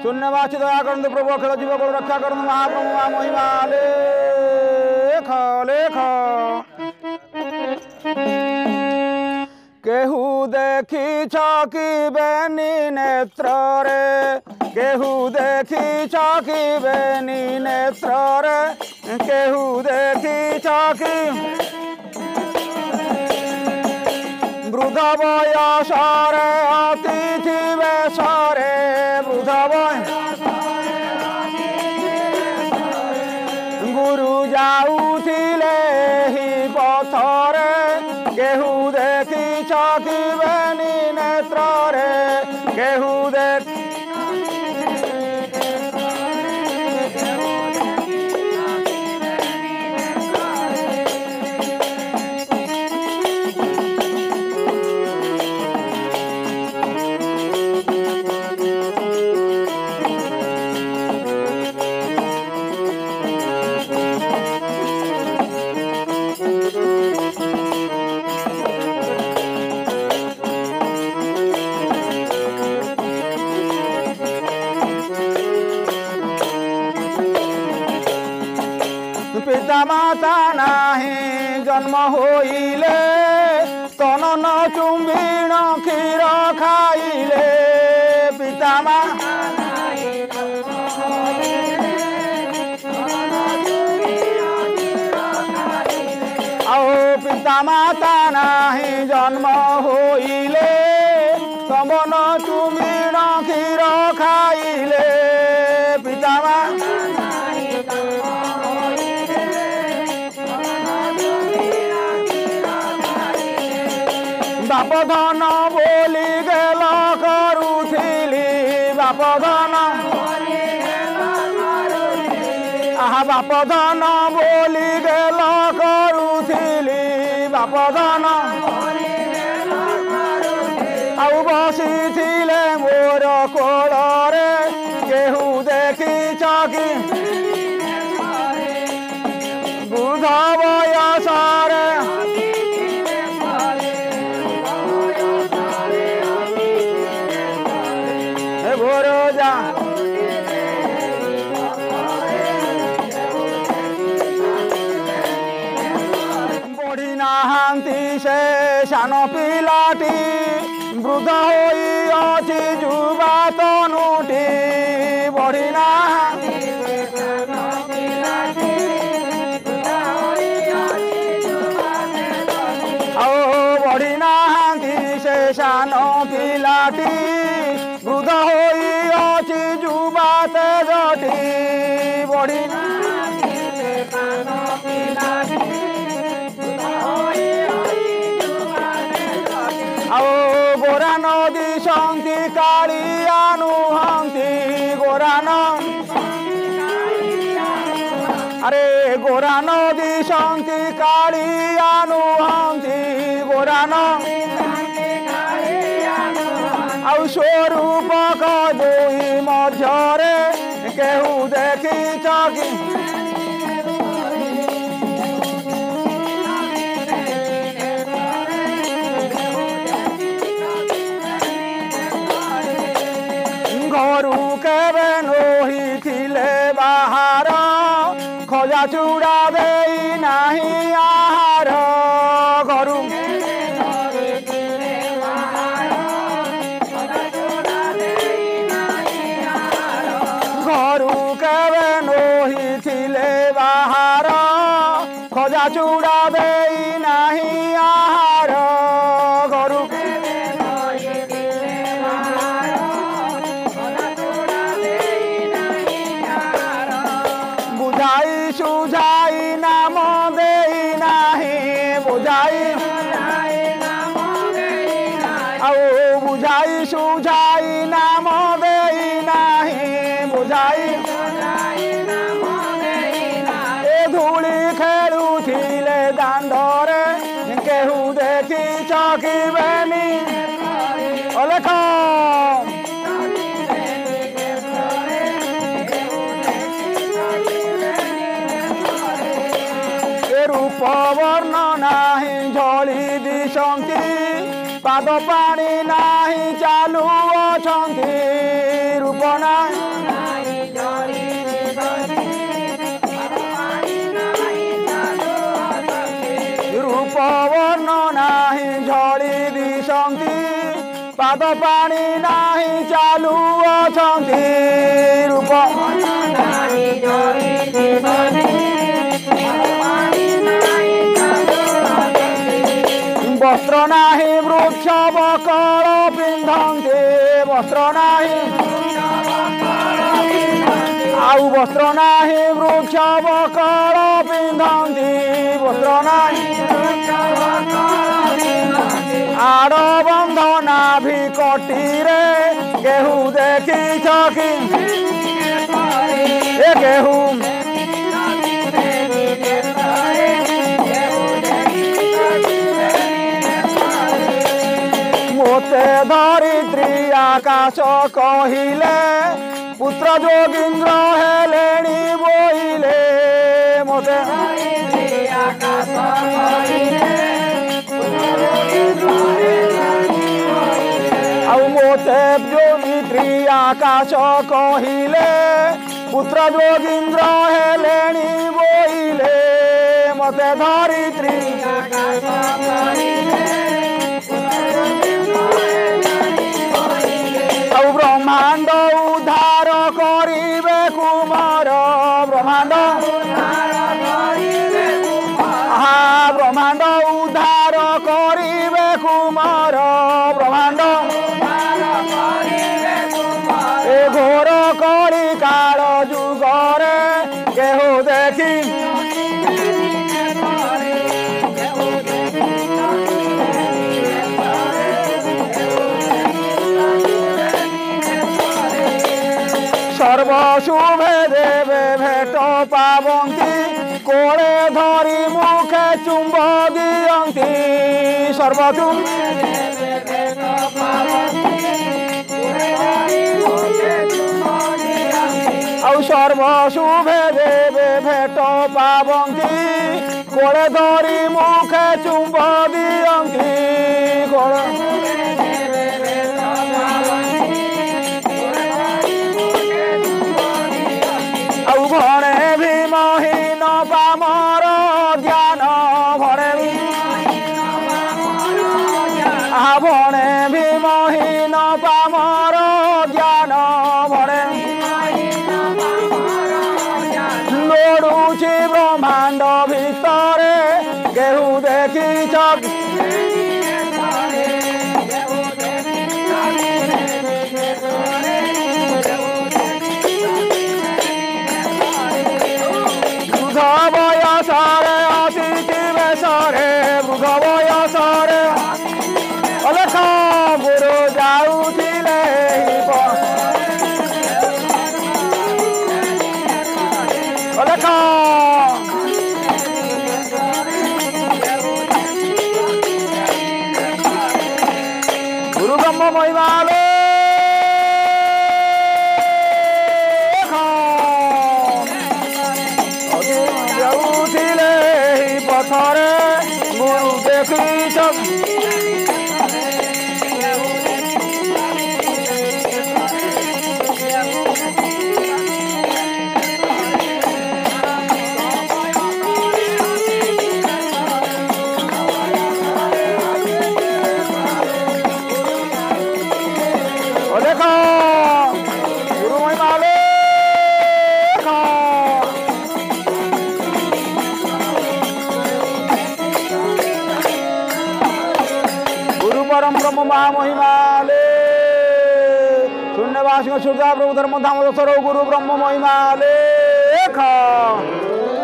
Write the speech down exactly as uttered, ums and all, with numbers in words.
शून्यवासी दया करते प्रभु अखिल जीव को रक्षा करते महाप्रभु मां महिमा लेख लेख केहू देखी छकी बेनी नेत्र रे केहू देखी छकी बेनी नेत्र रे केहू देखी छकी वृद्ध बयसरे अतिथि बेशरे वृद्ध गुरु जाऊथिले ही पथरे केहू देखी छकी बेनी नेत्र रे केहू देखी पिता माता नाही जन्म होइले तनन चुंबिण क्षीर खाइले पिता माता आओ पिता माता नाही जन्म होइले तमन चुंबिण क्षीर खाइले पिता माता बाप धन बोली गेल करुथिली बाप धन आहा बाप धन बोली गेल करुथिली बाप धन आउ बसिथिले मोर कोଳରେ केहू देखी छकी बुध बयसरे भोरोजा बढ़ी नाहांती से सान पिलाटी वृद्ध होई अछि जुवा तनुटी बढ़ी नाहांती आओ बढ़ी नाहांती से सान पिलाटी वृद्ध होई अछि जुवा तेजटी बढ़ी आओ गोरा नदी शक्ति कालिया नुहंती गोरा अरे गोरा नदी शक्ति कालिया नुहंती गोरा आउ स्वरूप दुई मध्यरे केहू देखी छकी घरू केवे नोही थिले बाहर खजा चूड़ा देई नाही आहार घरू घरू केवे नोही थिले बाहर खजा चूड़ा देई नाही आहार घरू बुझाई सुझाई नाम देई नाही बुझाई आओ बुझाई सुझाई नाम देई नाही बुझाई ए धूली खेलुथिले दांडरे केहू देखी छकी बेनी अलेख रूप वर्ण नाही झली दिशंती पाद पानी नाही चालू अछंती रूप नाही पाद पानी नाही चालू अछंती रूप वस्त्र नाही वृक्ष बकल पिंधंती वस्त्र नाही आउ वस्त्र नाही वृक्ष बकल पिंधंती वस्त्र नाही आड़ बंध नाभि कटीरे गेहूं देखी छकी ए गेहूं मोते धरित्री आकाश कहिले पुत्र जोगींद्र हेलेणी बोइले मोते आकाश आउ मोते जोगित्री आकाश कहिले पुत्र जोगींद्र हेलेणी बोइले मते धरित्री आउ ब्रह्मांड उद्धार करिबे कुमार ब्रह्मांड हा ब्रह्मांड उद्धार करिबे कुमार ब्रह्मांड ए घोर कली काल जुगरे केहू देखी सर्वशुभे देवे भेट पावंती कोड़े धरी मुखे चुंब दियंती सर्वशुभ आउ सर्वशुभे देवे भेट पावंती कोड़े धरी मुखे चुंब दियंती भणे भीमहीन पामर ज्ञान भणे भणे भीमहीन पामर ज्ञान भणे लोड़ुची ब्रह्मांड भितरे केहू देखी बयसरे अतिथि बेसरे वृद्ध बयसरे अलख गुरु जाऊथिले अलख गुरु ब्रह्म महिमाले पथरे गुरु देखी देखो गुरु महिमाले परम ब्रह्म महामहिमाले शून्यवासी सूर्या प्रभु धर्म धाम दशरो गुरु ब्रह्म महिमाले खा